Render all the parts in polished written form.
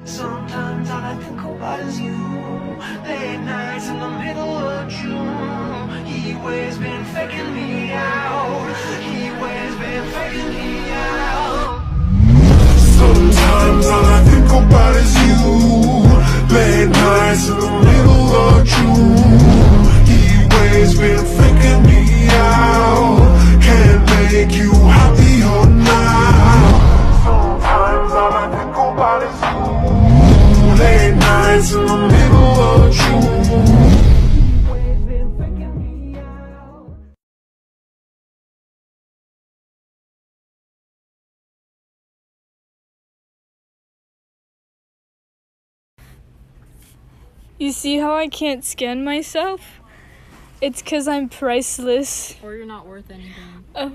Sometimes all I think about is you. Late nights in the middle of June. He always been faking me out. He always been faking me out. Sometimes all I think about is you. Late nights in the middle of June. He always been faking me out. Can't make you happier now. Sometimes all I think about is you. Late nights in the middle of June. You see how I can't scan myself? It's 'cause I'm priceless. Or you're not worth anything. Oh.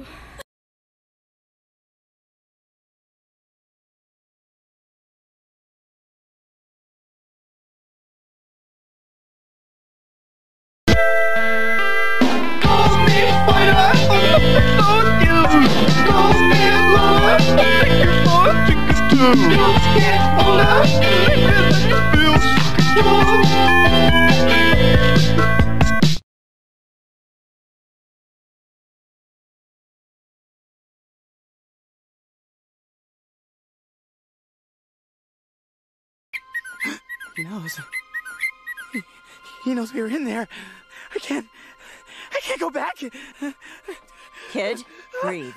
He knows we were in there. I can't go back. Kid, breathe.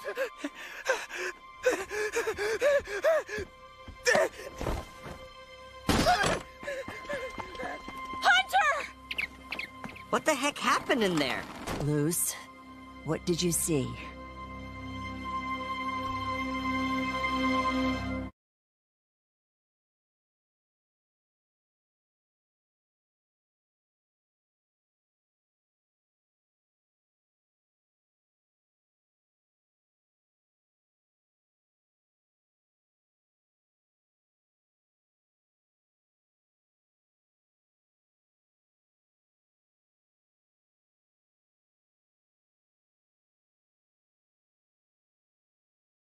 Hunter! What the heck happened in there? Luz, what did you see?